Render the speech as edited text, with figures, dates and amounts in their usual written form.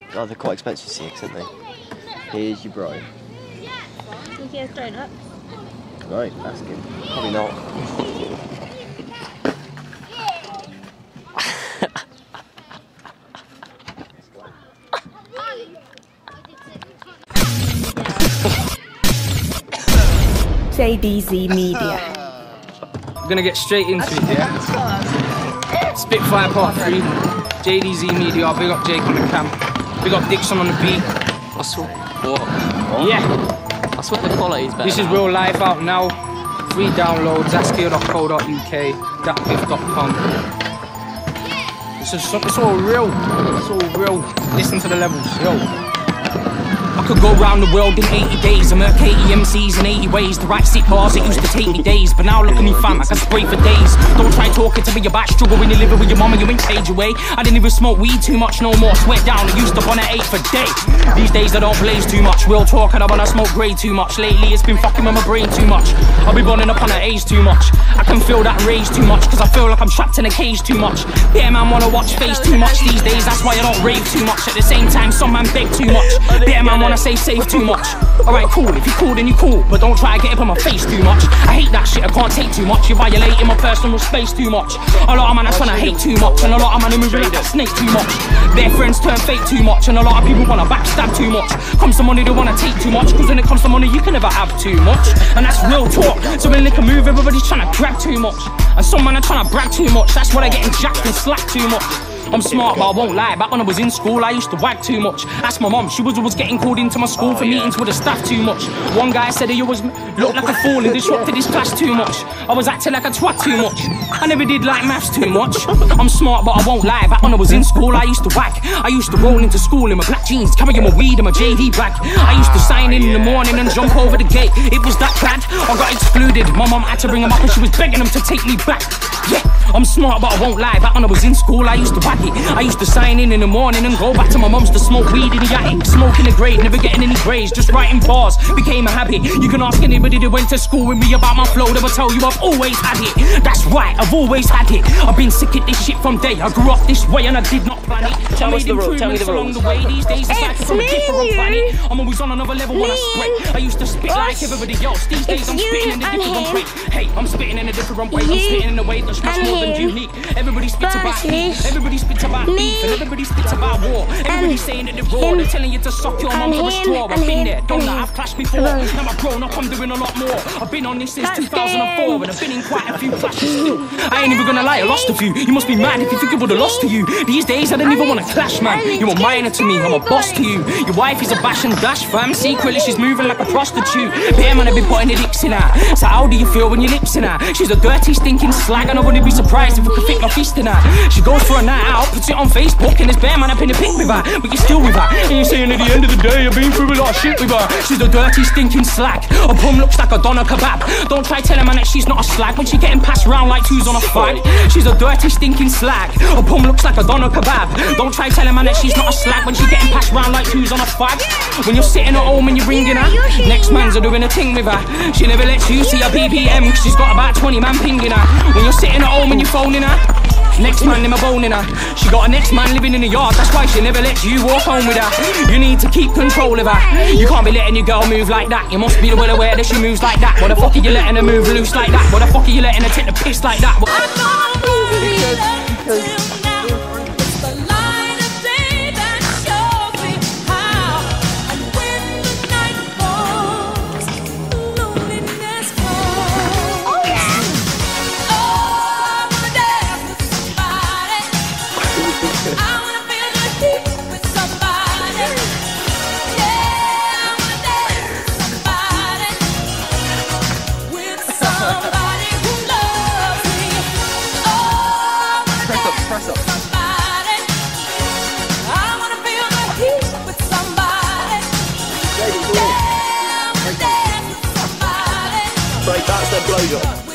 Oh, they're quite expensive CX, aren't they? Here's your bro. Think he has donuts? Right, ask him. Probably not. JDZ Media. I'm gonna get straight into it, yeah? Spitfire Part 3, JDZ Media, big up Jake on the cam, big up Dixon on the beat. I swear. What? Yeah. I swear the quality is better. This is now. real life out now. Free downloads, zaskill.co.uk, datgift.com. It's all real. It's all real. Listen to the levels, yo. I could go round the world in 80 days. I'm 80 MCs in 80 ways. The right sick bars, it used to take me days. But now look at me fam, I can spray for days. Don't try talking to me about struggle when you live with your mama, you ain't page away. I didn't even smoke weed too much no more. Sweat down, I used to run at 8 for day. These days I don't blaze too much. Real talk and I wanna smoke grey too much. Lately it's been fucking with my brain too much. I'll be running up on an A's too much. I can feel that rage too much, cause I feel like I'm trapped in a cage too much. Yeah man wanna watch face too much these days. That's why I don't rave too much. At the same time some man beg too much. Yeah man wanna say safe too much. Alright cool, if you cool then you cool, but don't try to get up on my face too much. I hate that shit, I can't take too much. You're violating my personal space too much. A lot of man are trying to hate too much, and a lot of man are moving like a snake too much. Their friends turn fake too much, and a lot of people wanna backstab too much. Comes to money they wanna take too much, cause when it comes to money you can never have too much. And that's real talk. So when they can move, everybody's trying to grab too much, and some man are trying to brag too much. That's why they're getting jacked and slapped too much. I'm smart, but I won't lie. Back when I was in school, I used to wag too much. Ask my mum, she was always getting called into my school for meetings with the staff too much. One guy said he always looked like a fool and disrupted his class too much. I was acting like a twat too much. I never did like maths too much. I'm smart, but I won't lie. Back when I was in school, I used to wag. I used to roll into school in my black jeans, carrying my weed in my JD bag. I used to sign in the morning and jump over the gate. It was that bad, I got excluded. My mum had to bring him up and she was begging him to take me back. Yeah, I'm smart, but I won't lie. Back when I was in school, I used to wag it. I used to sign in the morning and go back to my mum's to smoke weed in the attic. Smoking the grade, never getting any grades, just writing bars became a habit. You can ask anybody that went to school with me about my flow, they will tell you I've always had it. That's right, I've always had it. I've been sick at this shit from day. I grew up this way and I did not plan it. Tell me the rules. Along the way. These days it's like from a different planet. I'm always on another level when I spray. I used to spit like everybody else. These days I'm spitting in a different way. Hey, I'm spitting in a different way. I'm spitting in a way that's much more than unique. Everybody spits about heat, everybody spits about beef, and everybody spits about war. Everybody's saying that they're raw, they're telling you to suck your mum for a straw. I've been there, done that, I've clashed before. Now I've grown up, I'm doing a lot more. I've been on this since 2004 and I've been in quite a few clashes still. I ain't even gonna lie, I lost a few. You must be mad if you think it would've lost to you. These days I don't even wanna clash, man. You're a minor to me, I'm a boss to you. Your wife is a bash and dash, fam. Secretly she's moving like a prostitute. Bear man, I've been putting the dicks in her. So how do you feel when your lips in her? She's a dirty, stinking slag, and I wouldn't be surprised if I could fit my fist in her. She goes for a night out, puts it on Facebook, and this bear man up in a pic with her. But you're still with her, and you're saying at the end of the day I've been through a lot of shit with her. She's a dirty, stinking slag. Her bum looks like a doner kebab. Don't try telling man that she's not a slag when she getting passed round like twos on a fag. She's a dirty, stinking slag. Her bum looks like a doner kebab. Don't try telling man that she's not a slag when she getting passed round like twos on a fag. When you're sitting at home and you're ringing her, next man's are doing a ting with her. She never lets you see her BPM, cause she's got about 20 man pinging her. When you're sitting at home and you're phoning her, next man in my bone in her. She got a next man living in the yard, that's why she never lets you walk home with her. You need to keep control of her. You can't be letting your girl move like that. You must be well aware that she moves like that. What the fuck are you letting her move loose like that? What the fuck are you letting her take the piss like that? That's their blowjob.